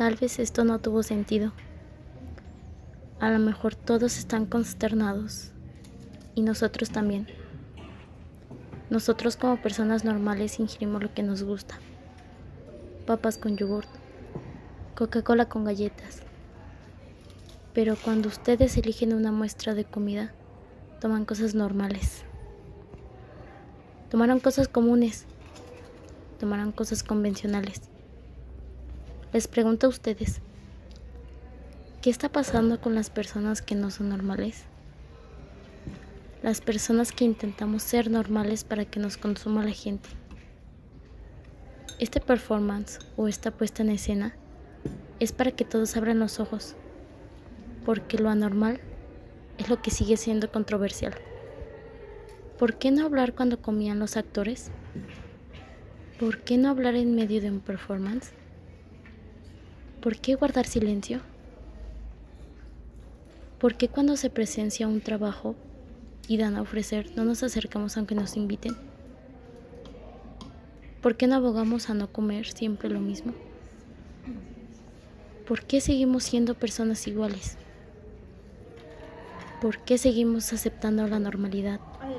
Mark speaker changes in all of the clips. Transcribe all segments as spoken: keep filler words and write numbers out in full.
Speaker 1: Tal vez esto no tuvo sentido. A lo mejor todos están consternados. Y nosotros también. Nosotros como personas normales ingerimos lo que nos gusta. Papas con yogurt, Coca-Cola con galletas. Pero cuando ustedes eligen una muestra de comida, toman cosas normales. Tomaron cosas comunes. Tomaron cosas convencionales. Les pregunto a ustedes, ¿qué está pasando con las personas que no son normales? Las personas que intentamos ser normales para que nos consuma la gente. Este performance o esta puesta en escena es para que todos abran los ojos, porque lo anormal es lo que sigue siendo controversial. ¿Por qué no hablar cuando comían los actores? ¿Por qué no hablar en medio de un performance? ¿Por qué guardar silencio? ¿Por qué cuando se presencia un trabajo y dan a ofrecer no nos acercamos aunque nos inviten? ¿Por qué no abogamos a no comer siempre lo mismo? ¿Por qué seguimos siendo personas iguales? ¿Por qué seguimos aceptando la normalidad?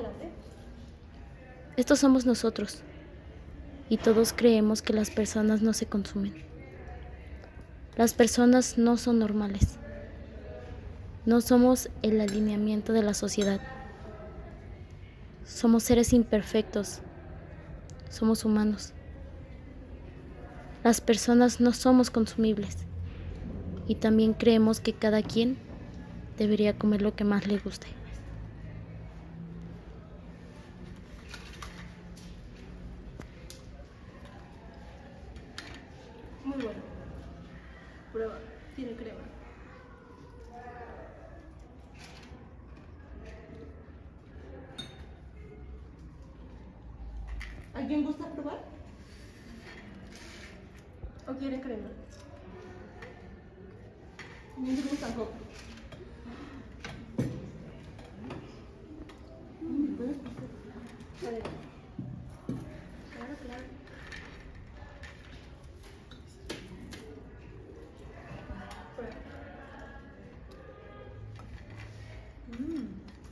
Speaker 1: Estos somos nosotros, y todos creemos que las personas no se consumen. Las personas no son normales. No somos el alineamiento de la sociedad. Somos seres imperfectos. Somos humanos. Las personas no somos consumibles. Y también creemos que cada quien debería comer lo que más le guste.
Speaker 2: Muy bueno. Prueba. Tiene crema. ¿Alguien gusta probar? ¿O quiere crema? A mí me gusta poco. Mm, ¿puedes pasar? Adelante. Claro, claro. Prueba. Mm.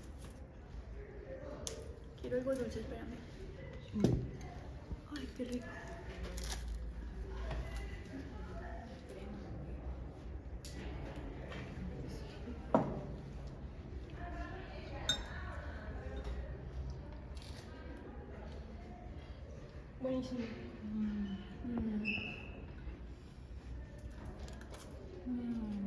Speaker 2: Quiero algo dulce, espérame. Ay, qué rico. Buenísimo. Mm. Mm. Mm.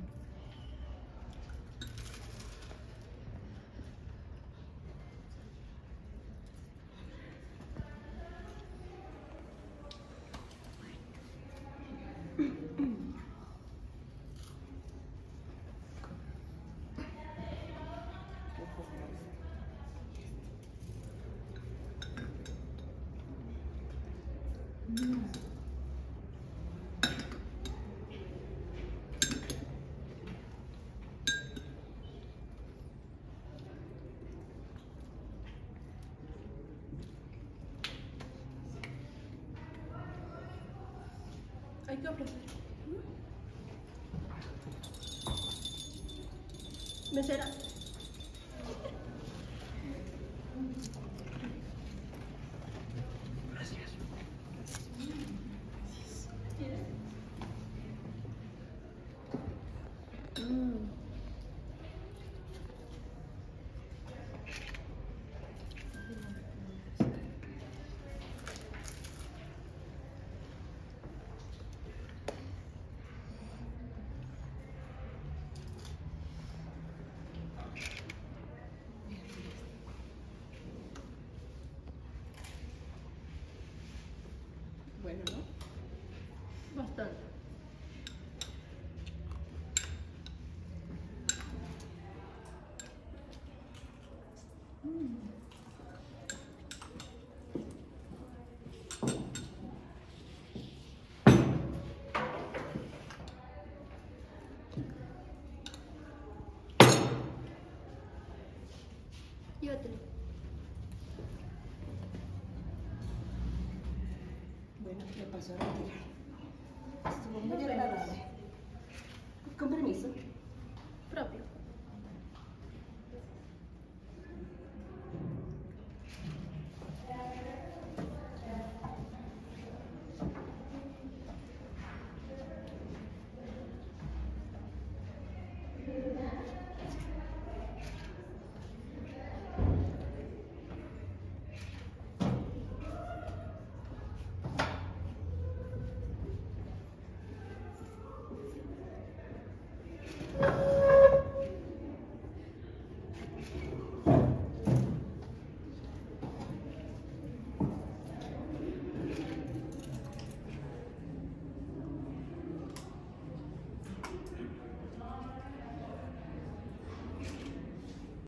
Speaker 2: Mm. Hay que ofrecer. Mesera.
Speaker 3: Gracias.
Speaker 2: Mm. Bueno, ¿no? Bastante. Mm. Llévatelo.
Speaker 3: Bueno, me pasó a retirar. Estuvo muy agradable.
Speaker 2: Permiso. Propio.
Speaker 1: Thank you.